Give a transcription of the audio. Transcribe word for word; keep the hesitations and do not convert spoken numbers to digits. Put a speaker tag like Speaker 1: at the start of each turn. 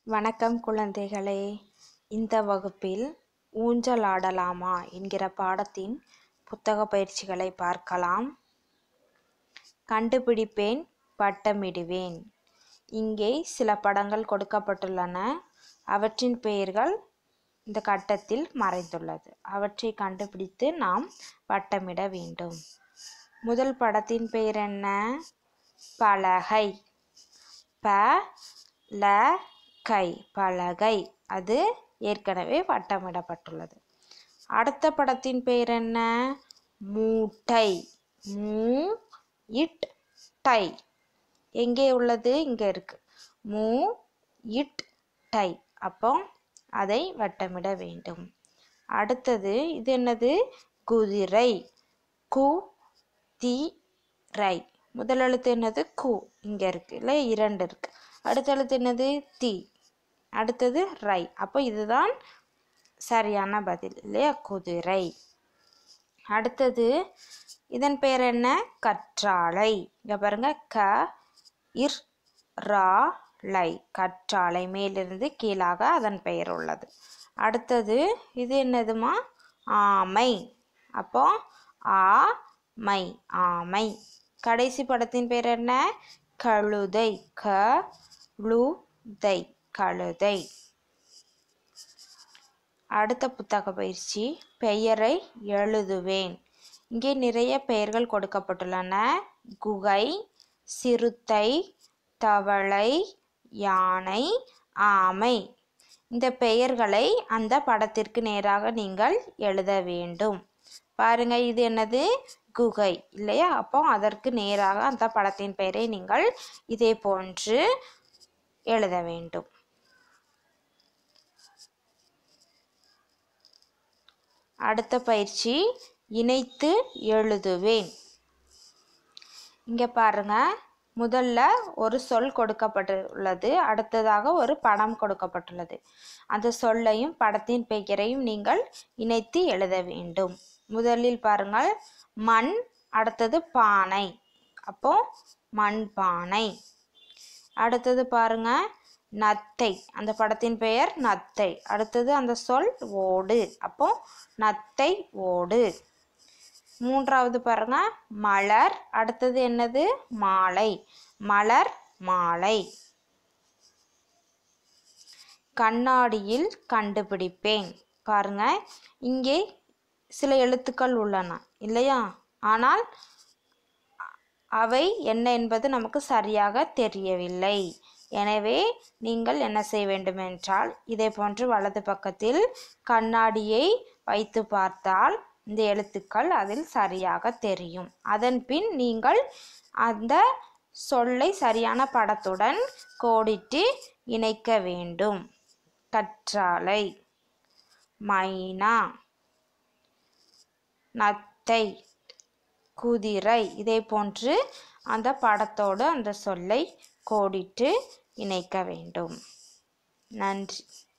Speaker 1: வணக்கம் குழந்தைகளே. இந்த வகுப்பில் ஊஞ்சலாடலாமா என்கிற பாடத்தின் புத்தக பயிற்சிகளை பார்க்கலாம். கண்டுபிடிப்பேன், வட்டமிடுவேன். இங்கே சில படங்கள் கொடுக்கப்பட்டுள்ளன. அவற்றின் பெயர்கள் இந்த கட்டத்தில் மறைந்துள்ளது. அவற்றை கண்டுபிடித்து நாம் வட்டமிட வேண்டும். முதல் படத்தின் பெயர் என்ன? பலகை. ப ல கை, பலகை. அது ஏற்கனவே வட்டமிடப்பட்டுள்ளது. அடுத்த படத்தின் பெயர் என்ன? மூட்டை. மூ இட் டை. எங்கே உள்ளது? இங்கே இருக்கு. மூ இட் டை. அப்போ அதை வட்டமிட வேண்டும். அடுத்தது இது என்னது? குதிரை. கு தி ரை. முதல் எழுத்து என்னது? கு. இங்கே இருக்கு இல்லை, இரண்டு இருக்கு. அடுத்த எழுத்து என்னது? தி. அடுத்தது ரை. அப்போ இதுதான் சரியான பதில் இல்லையா? குதிரை. அடுத்தது இதன் பெயர் என்ன? கற்றாழை. இங்க பாருங்க, க இர் ரா லை, கற்றாழை. மேலிருந்து கீழாக அதன் பெயர் உள்ளது. அடுத்தது இது என்னதுமா? ஆமை. அப்போ ஆ மை, ஆமை. கடைசி படத்தின் பெயர் என்ன? கழுதை. க லு தை, கழுதை. அடுத்த புத்தக பயிற்சி, பெயரை எழுதுவேன். இங்கே நிறைய பெயர்கள் கொடுக்கப்பட்டுள்ளன. குகை, சிறுத்தை, தவளை, யானை, ஆமை. இந்த பெயர்களை அந்த படத்திற்கு நேராக நீங்கள் எழுத வேண்டும். பாருங்க, இது என்னது? குகை இல்லையா? அப்போ அதற்கு நேராக அந்த படத்தின் பெயரை நீங்கள் இதே போன்று எழுத வேண்டும். அடுத்த பயிற்சி, இணைத்து எழுதுவேன். இங்க பாருங்க, முதல்ல ஒரு சொல் கொடுக்கப்பட்டுள்ளது. அடுத்ததாக ஒரு படம் கொடுக்கப்பட்டுள்ளது. அந்த சொல்லையும் படத்தின் பெயரையும் நீங்கள் இணைத்து எழுத வேண்டும். முதலில் பாருங்கள், மண். அடுத்தது பானை. அப்போ மண் பானை. அடுத்தது பாருங்க, நத்தை. அந்த படத்தின் பெயர் நத்தை. அடுத்தது அந்த சொல் ஓடு. அப்போ நத்தை ஓடு. மூன்றாவது பாருங்க, மலர். அடுத்தது என்னது? மாலை. மலர் மாலை. கண்ணாடியில் கண்டுபிடிப்பேன். பாருங்க, இங்கே சில எழுத்துக்கள் உள்ளன இல்லையா? ஆனால் அவை என்ன என்பது நமக்கு சரியாக தெரியவில்லை. எனவே நீங்கள் என்ன செய்ய வேண்டும் என்றால், இதே போன்று வலது பக்கத்தில் கண்ணாடியை வைத்து பார்த்தால் இந்த எழுத்துக்கள் அதில் சரியாக தெரியும். அதன் பின் நீங்கள் அந்த சொல்லை சரியான படத்துடன் கோடிட்டு இணைக்க வேண்டும். கற்றாழை, மைனா, நத்தை, குதிரை. இதே போன்று அந்த படத்தோடு அந்த சொல்லை கோடிட்டு இணைக்க வேண்டும். நன்றி.